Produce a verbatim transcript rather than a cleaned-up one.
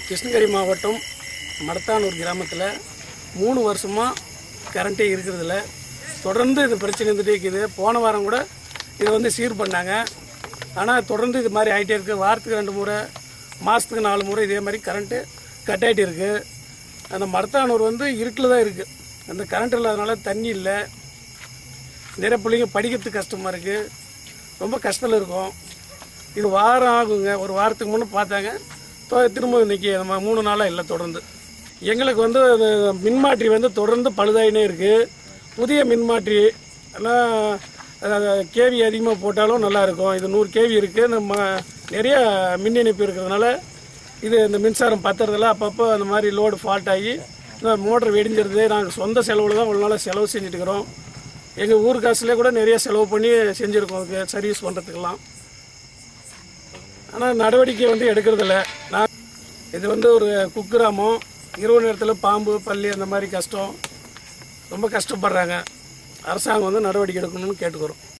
கிருஷ்ணகிரி மாவட்டம் மடத்தானூர் கிராமத்தில் மூணு வருஷமாக கரண்ட்டே இருக்கிறதில்ல. தொடர்ந்து இது பிரச்சனை இருந்துகிட்டே இருக்குது. போன வாரம் கூட இதை வந்து சீர் பண்ணாங்க. ஆனால் தொடர்ந்து இது மாதிரி ஆகிட்டே இருக்குது. வாரத்துக்கு ரெண்டு முறை, மாதத்துக்கு நாலு முறை இதே மாதிரி கரண்ட்டு கட் ஆகிட்டு இருக்குது. அந்த மடத்தானூர் வந்து இருட்டில் தான் இருக்குது. அந்த கரண்ட் இல்லாதனால தண்ணி இல்லை. நிறைய பிள்ளைங்க படிக்கிறதுக்கு கஷ்டமாக இருக்குது. ரொம்ப கஷ்டத்தில் இருக்கும். இது வாரம் ஆகுங்க. ஒரு வாரத்துக்கு முன்னே பார்த்தாங்க, திரும்ப இன்றைக்கி நம்ம மூணு நாளாக இல்லை. தொடர்ந்து எங்களுக்கு வந்து மின்மாற்றி வந்து தொடர்ந்து பழுதாயினே இருக்குது. புதிய மின்மாற்றி எல்லாம் கேவி அதிகமாக போட்டாலும் நல்லாயிருக்கும். இது நூறு கேவி இருக்குது. நம்ம நிறைய மின் இணைப்பு இருக்கிறதுனால இது இந்த மின்சாரம் பத்துறதில்ல. அப்பப்போ அந்த மாதிரி லோடு ஃபால்ட் ஆகி இந்த மோட்டர் வெடிஞ்சிருது. நாங்கள் சொந்த செலவில் தான் ஒரு நாள் செலவு செஞ்சுட்டுருக்கிறோம். எங்கள் ஊர் காசுலேயே கூட நிறைய செலவு பண்ணி செஞ்சுருக்கோம் அதுக்கு சர்வீஸ் பண்ணுறதுக்கெல்லாம். ஆனால் நடவடிக்கை வந்து எடுக்கிறதில்ல. நான் இது வந்து ஒரு குக்கிராமம். இரவு நேரத்தில் பாம்பு பள்ளி அந்த மாதிரி கஷ்டம், ரொம்ப கஷ்டப்படுறாங்க. அரசாங்கம் வந்து நடவடிக்கை எடுக்கணும்னு கேட்டுக்கிறோம்.